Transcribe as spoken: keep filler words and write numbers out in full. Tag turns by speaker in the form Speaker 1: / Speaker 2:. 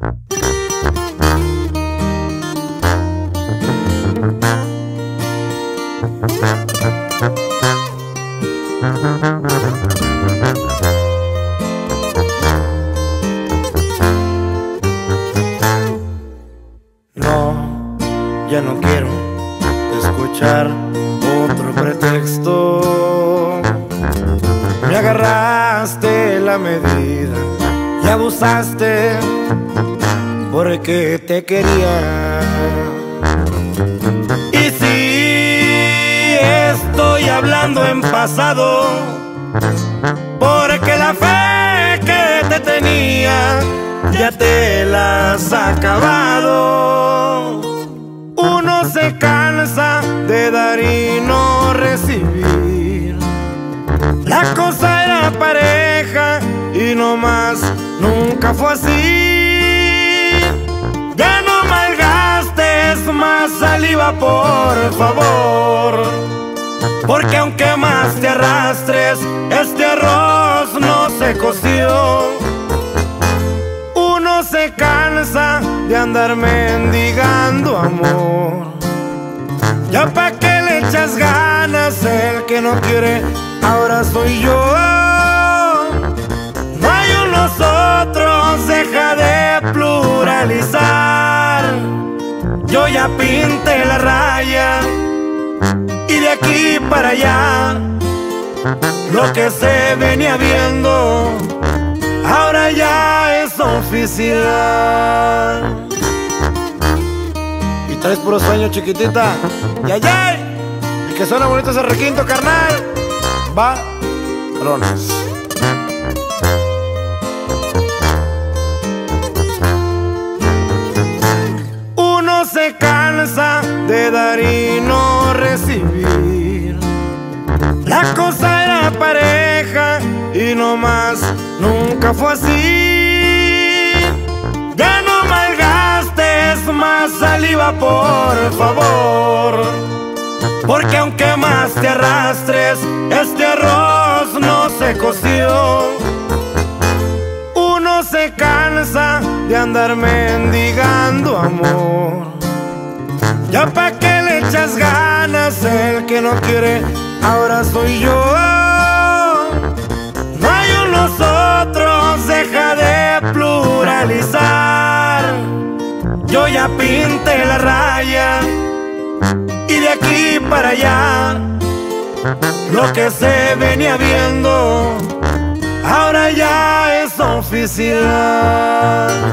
Speaker 1: No, ya no quiero escuchar otro pretexto. Me agarraste la medida y abusaste porque te quería. Y si estoy hablando en pasado, porque la fe que te tenía ya te la has acabado. Uno se cansa de dar y no recibir. La cosa era pareja y no más, nunca fue así. Ya no malgastes más saliva, por favor, porque aunque más te arrastres, este arroz no se coció. Uno se cansa de andar mendigando amor. Ya pa' que le echas ganas, el que no quiere ahora soy yo. No hay unos otros, deja de pluralizar. Yo ya pinté la raya y de aquí para allá lo que se venía viendo ahora ya es oficial. Y traes puro sueño, chiquitita. ¡Yay, yay! Y que suena bonito ese requinto, carnal. Va, rones. Uno se cansa de dar y no recibir. La cosa era pareja y no más, nunca fue así. Ya no malgastes más saliva, por favor, porque aunque más te arrastres, este arroz no se coció. Uno se cansa de andar mendigando amor. Ya pa' que le echas ganas, el que no quiere ahora soy yo. No hay unos otros, deja de pluralizar. Yo ya pinté la raya y de aquí para allá lo que se venía viendo ahora ya es oficial.